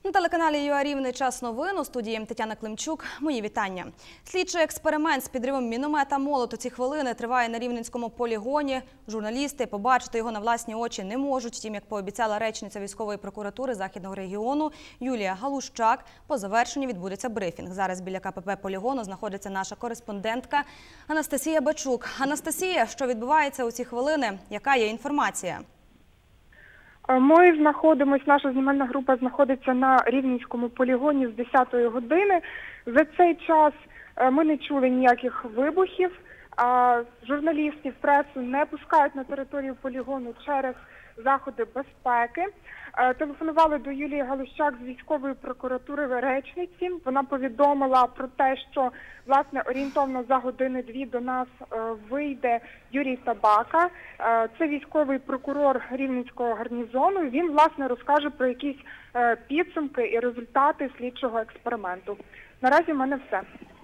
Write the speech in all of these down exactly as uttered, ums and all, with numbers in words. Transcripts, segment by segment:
На телеканалі ЮА Рівне час новин. У студії Тетяна Климчук. Мої вітання. Слідчий експеримент з підривом міномета «Молот» у ці хвилини триває на Рівненському полігоні. Журналісти побачити його на власні очі не можуть. Втім, як пообіцяла речниця військової прокуратури Західного регіону Юлія Галущак, по завершенню відбудеться брифінг. Зараз біля КПП полігону знаходиться наша кореспондентка Анастасія Бачук. Анастасія, що відбувається у ці хвилини? Яка є інформація? Ми знаходимося, наша знімальна група знаходиться на Рівненському полігоні з десятої години. За цей час ми не чули ніяких вибухів. Журналістів, пресу не пускають на територію полігону через заходи безпеки. Телефонували до Юлії Галущак з військової прокуратури речниці. Вона повідомила про те, що, власне, орієнтовно за години-дві до нас вийде Юрій Табака. Це військовий прокурор Рівненського гарнізону. Він, власне, розкаже про якісь підсумки і результати слідчого експерименту. Наразі в мене все.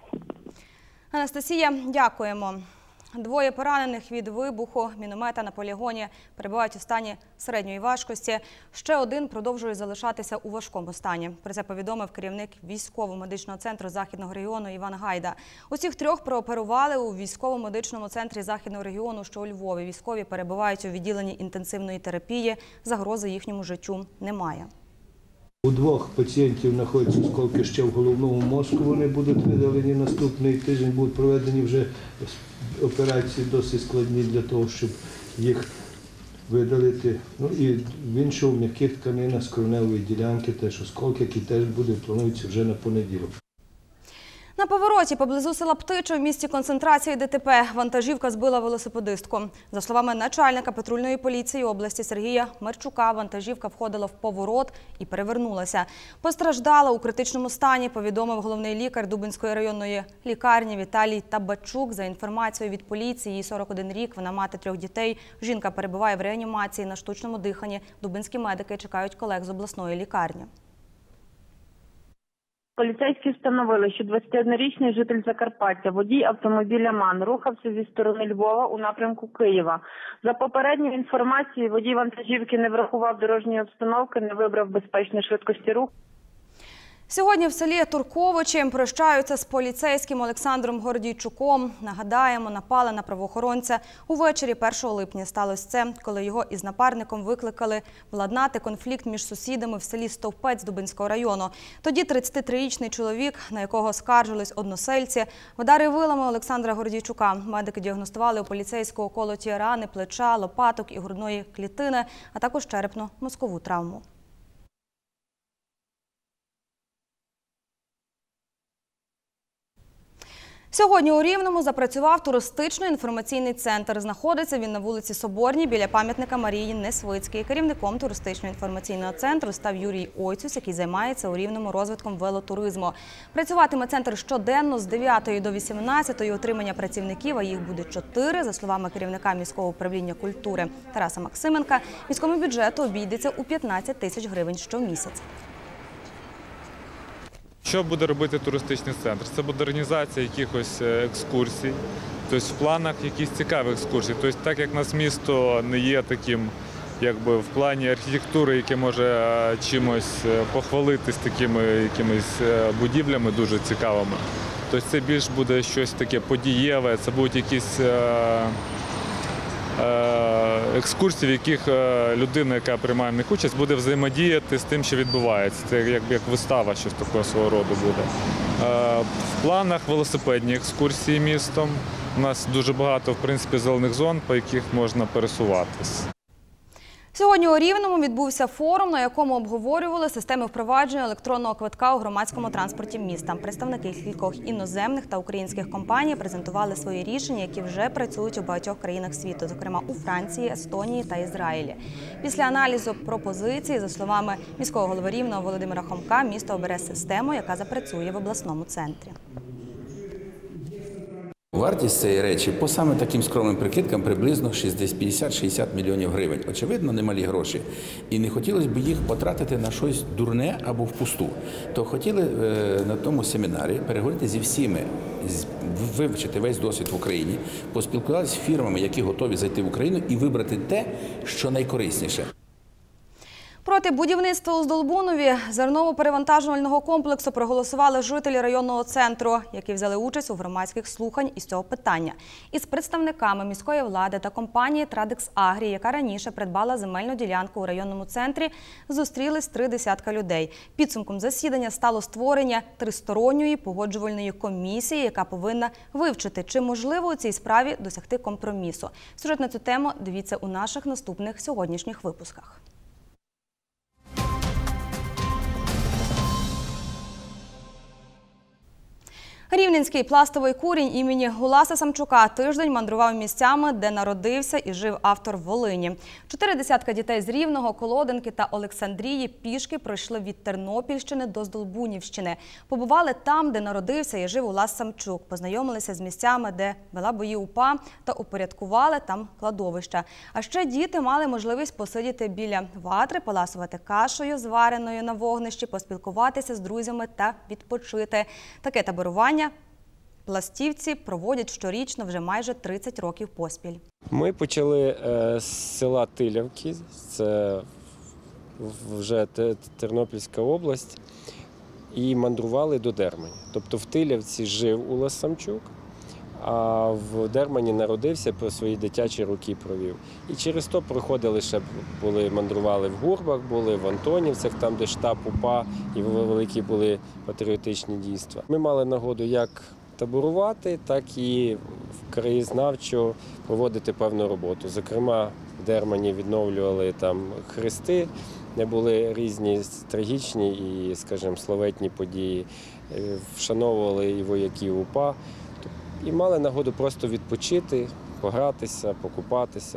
Анастасія, дякуємо. Двоє поранених від вибуху міномета на полігоні перебувають у стані середньої важкості. Ще один продовжує залишатися у важкому стані. Про це повідомив керівник військово-медичного центру Західного регіону Іван Гайда. Усіх трьох прооперували у військово-медичному центрі Західного регіону, що у Львові. Військові перебувають у відділенні інтенсивної терапії. Загрози їхньому життю немає. У двох пацієнтів знаходяться осколки ще в головному мозку, вони будуть видалені наступний тиждень, будуть проведені вже операції досить складні для того, щоб їх видалити. Ну і в іншому в м'яких тканинах скроневої ділянки теж осколки, які теж будуть, плануються вже на понеділок. На повороті поблизу села Птиче в місті концентрації ДТП вантажівка збила велосипедистку. За словами начальника патрульної поліції області Сергія Мерчука, вантажівка входила в поворот і перевернулася. Постраждала у критичному стані, повідомив головний лікар Дубенської районної лікарні Віталій Табачук. За інформацією від поліції, їй сорок один рік, вона мати трьох дітей. Жінка перебуває в реанімації на штучному диханні. Дубенські медики чекають колег з обласної лікарні. Поліцейські встановили, що двадцятиоднорічний житель Закарпаття, водій автомобіля МАН, рухався зі сторони Львова у напрямку Києва. За попередньою інформацією, водій вантажівки не врахував дорожньої обстановки, не вибрав безпечної швидкості руху. Сьогодні в селі Турковичі прощаються з поліцейським Олександром Гордійчуком. Нагадаємо, напали на правоохоронця увечері першого липня. Сталося це, коли його із напарником викликали владнати конфлікт між сусідами в селі Стовпець Дубенського району. Тоді тридцятитрирічний чоловік, на якого скаржились односельці, вдарив вилами Олександра Гордійчука. Медики діагностували у поліцейського колоті рани плеча, лопаток і грудної клітини, а також черепно-мозкову травму. Сьогодні у Рівному запрацював туристично-інформаційний центр. Знаходиться він на вулиці Соборній біля пам'ятника Марії Несвицькій. Керівником туристично-інформаційного центру став Юрій Ойцюс, який займається у Рівному розвитком велотуризму. Працюватиме центр щоденно з дев'ятої до вісімнадцятої. Утримання працівників, а їх буде чотири. За словами керівника міського управління культури Тараса Максименка, міському бюджету обійдеться у п'ятнадцять тисяч гривень щомісяця. Що буде робити туристичний центр? Це модернізація якихось екскурсій, тобто в планах якісь цікаві екскурсії. Тобто, так як у нас місто не є таким, якби в плані архітектури, яке може чимось похвалитись такими якимись будівлями дуже цікавими, тобто це більш буде щось таке подієве, це будуть якісь екскурсії, в яких людина, яка приймає в них участь, буде взаємодіяти з тим, що відбувається. Це як, як вистава, щось такого свого роду буде. В планах велосипедні екскурсії містом. У нас дуже багато, в принципі, зелених зон, по яких можна пересуватись. Сьогодні у Рівному відбувся форум, на якому обговорювали системи впровадження електронного квитка у громадському транспорті міста. Представники кількох іноземних та українських компаній презентували свої рішення, які вже працюють у багатьох країнах світу, зокрема у Франції, Естонії та Ізраїлі. Після аналізу пропозицій, за словами міського голови Рівного Володимира Хомка, місто обере систему, яка запрацює в обласному центрі. Вартість цієї речі по саме таким скромним прикидкам приблизно п'ятдесят-шістдесят мільйонів гривень. Очевидно, немалі гроші. І не хотілося б їх потратити на щось дурне або впусту. То хотіли на тому семінарі переговорити зі всіми, вивчити весь досвід в Україні, поспілкуватися з фірмами, які готові зайти в Україну і вибрати те, що найкорисніше. Проти будівництва у Здолбунові зерново-перевантажувального комплексу проголосували жителі районного центру, які взяли участь у громадських слухань із цього питання. Із представниками міської влади та компанії «Традекс Агрі», яка раніше придбала земельну ділянку у районному центрі, зустрілись три десятка людей. Підсумком засідання стало створення тристоронньої погоджувальної комісії, яка повинна вивчити, чи можливо у цій справі досягти компромісу. Сюжет на цю тему дивіться у наших наступних сьогоднішніх випусках. Рівненський пластовий курінь імені Гуласа Самчука тиждень мандрував місцями, де народився і жив автор Волині. Чотири десятка дітей з Рівного, Колоденки та Олександрії пішки пройшли від Тернопільщини до Здолбунівщини. Побували там, де народився і жив Гулас Самчук. Познайомилися з місцями, де вела бої УПА, та упорядкували там кладовища. А ще діти мали можливість посидіти біля ватри, поласувати кашею, звареною на вогнищі, поспілкуватися з друзями та відпочити. Таке таборування пластівці проводять щорічно вже майже тридцять років поспіль. Ми почали з села Тилявки, це вже Тернопільська область, і мандрували до Дермані. Тобто в Тилявці жив Гулас Самчук, а в Дермані народився, про свої дитячі роки провів. І через то проходили ще, були, мандрували в Гурбах, були в Антонівцях, там де штаб УПА і великі були патріотичні дійства. Ми мали нагоду як таборувати, так і краєзнавчо проводити певну роботу. Зокрема, в Дермані відновлювали там хрести, де були різні трагічні і, скажімо, славетні події. Вшановували і вояків УПА. І мали нагоду просто відпочити, погратися, покупатися.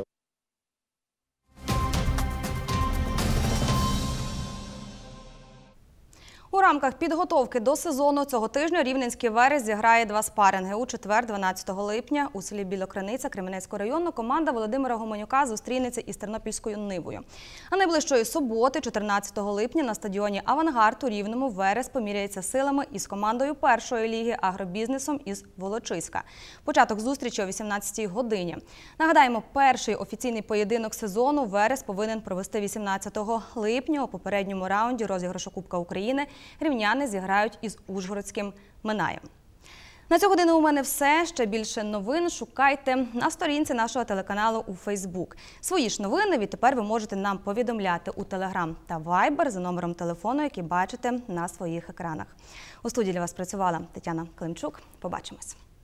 У рамках підготовки до сезону цього тижня Рівненський Верес зіграє два спаринги. У четвер, дванадцятого липня, у селі Білокриниця Кременецького району команда Володимира Гуменюка зустрінеться із Тернопільською Нивою. А найближчої суботи, чотирнадцятого липня, на стадіоні «Авангард» у Рівному Верес поміряється силами із командою першої ліги «Агробізнесом» із Волочиська. Початок зустрічі о вісімнадцятій годині. Нагадаємо, перший офіційний поєдинок сезону Верес повинен провести вісімнадцятого липня. У попередньому раунді розіграшу Кубка України рівняни зіграють із ужгородським Минаєм. На цю годину у мене все. Ще більше новин шукайте на сторінці нашого телеканалу у Фейсбук. Свої ж новини відтепер ви можете нам повідомляти у Телеграм та Вайбер за номером телефону, який бачите на своїх екранах. У студії для вас працювала Тетяна Климчук. Побачимось.